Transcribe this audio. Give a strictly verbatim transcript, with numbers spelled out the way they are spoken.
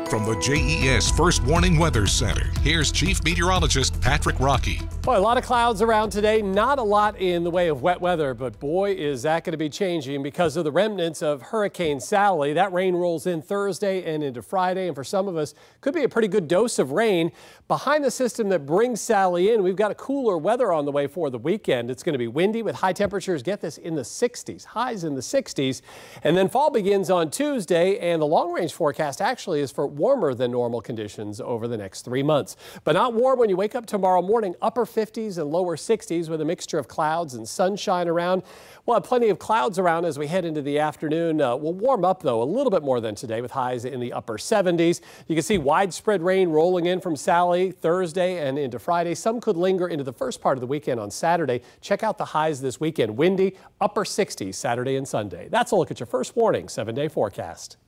From the J E S First Warning Weather Center, here's Chief Meteorologist Patrick Rocky. Boy, a lot of clouds around today. Not a lot in the way of wet weather, but boy, is that going to be changing because of the remnants of Hurricane Sally. That rain rolls in Thursday and into Friday, and for some of us, could be a pretty good dose of rain. Behind the system that brings Sally in, we've got a cooler weather on the way for the weekend. It's going to be windy with high temperatures, get this, in the sixties, highs in the sixties. And then fall begins on Tuesday, and the long-range forecast actually is for warmer than normal conditions over the next three months. But not warm when you wake up tomorrow morning, upper fifties and lower sixties with a mixture of clouds and sunshine around. We'll have plenty of clouds around as we head into the afternoon. Uh, we'll warm up, though, a little bit more than today with highs in the upper seventies. You can see widespread rain rolling in from Sally Thursday and into Friday. Some could linger into the first part of the weekend on Saturday. Check out the highs this weekend. Windy, upper sixties Saturday and Sunday. That's a look at your first warning seven-day forecast.